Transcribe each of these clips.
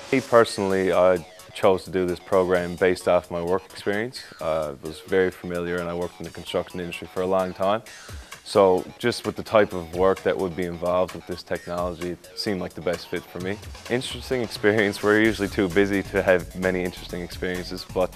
Me personally, I chose to do this program based off my work experience. I was very familiar and I worked in the construction industry for a long time. So just with the type of work that would be involved with this technology, it seemed like the best fit for me. Interesting experience. We're usually too busy to have many interesting experiences, but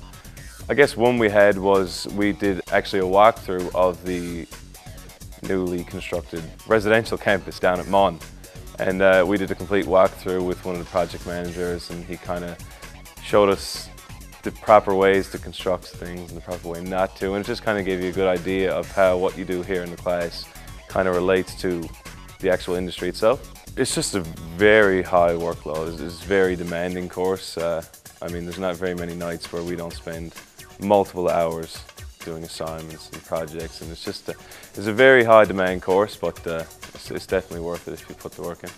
I guess one we had was we did actually a walkthrough of the newly constructed residential campus down at Mon. And we did a complete walkthrough with one of the project managers, and he kind of showed us the proper ways to construct things and the proper way not to, and it just kind of gave you a good idea of how what you do here in the class kind of relates to the actual industry itself. It's just a very high workload. It's a very demanding course. I mean, there's not very many nights where we don't spend multiple hours doing assignments and projects, and it's a very high demand course, but it's definitely worth it if you put the work in.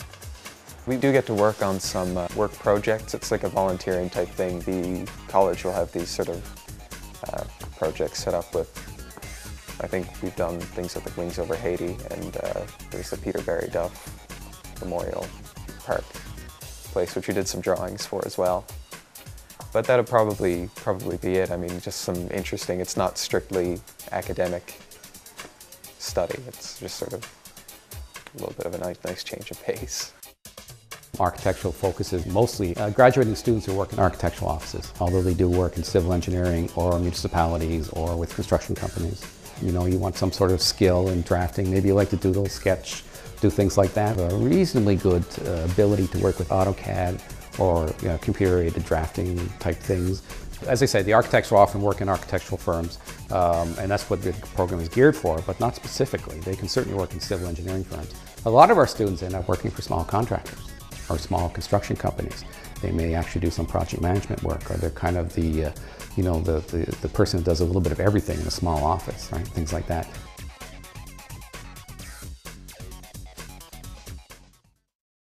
We do get to work on some work projects. It's like a volunteering type thing. The college will have these sort of projects set up with, I think we've done things with the Wings Over Haiti, and there's the Peter Barry Duff Memorial Park place, which we did some drawings for as well. But that'll probably be it. I mean, just some interesting, it's not strictly academic study. It's just sort of a little bit of a nice change of pace. Architectural focuses mostly graduating students who work in architectural offices, although they do work in civil engineering or municipalities or with construction companies. You know, you want some sort of skill in drafting. Maybe you like to doodle, sketch, do things like that. A reasonably good ability to work with AutoCAD or computer-aided drafting type things. As I say, the architects will often work in architectural firms, and that's what the program is geared for, but not specifically. They can certainly work in civil engineering firms. A lot of our students end up working for small contractors or small construction companies. They may actually do some project management work, or they're kind of the person who does a little bit of everything in a small office, right? Things like that.